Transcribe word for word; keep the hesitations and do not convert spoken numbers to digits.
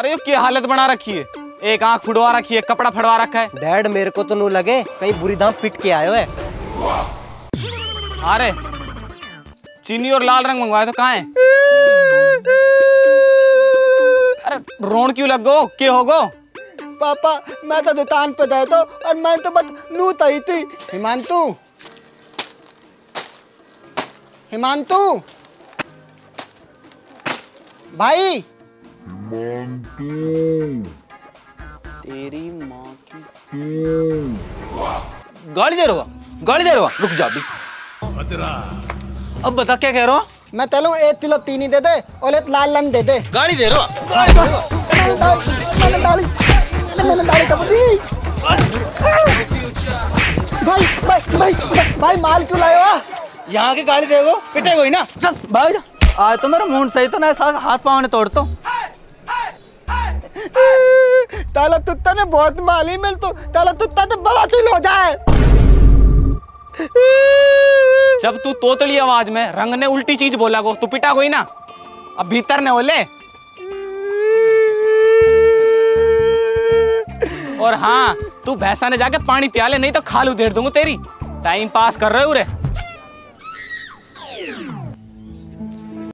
अरे ये क्या हालत बना रखी है, एक आंख फुड़वा रखी है, कपड़ा फड़वा रखा है। डैड मेरे को तो नू लगे कहीं बुरी धाम पिट के आयो है। अरे चीनी और लाल रंग मंगवाए तो कहाँ है? अरे रोन क्यों लग गो, क्या हो गो? पापा मैं तो दुकान पे गए तो और मैं तो बस नू तई थी। हिमांतु हिमांतु भाई। तेरी माँ की गाली दे रहा, गाली दे रहा, रुक जा अभी। अब बता क्या कह रहा हो? मैं तलूं एक किलो तीनी दे दे और एक लाल रंग दे दे। गाली दे रहा, मैंने दाढ़ी मैंने दाढ़ी कपड़ी। भाई भाई भाई भाई माल क्यों लाए हो? यहाँ की गाली देगो पिटेगो ही ना। चल भाग जा। आज तो मेरा मूड सही तो ना, साथ हाथ पाँव ने तोड़ तो। ताला तुत्ता ने बहुत माली मिल तो ताला तुत्ता तो बवासीर हो जाए। जब तू तोतली आवाज में रंग ने उल्टी चीज बोला गो तू पिटा गई ना, अब भीतर ने बोले। और हाँ तू भैंसा ने जाके पानी पिया ले, नहीं तो खालू देर दूंगा तेरी। टाइम पास कर रहे हो रे।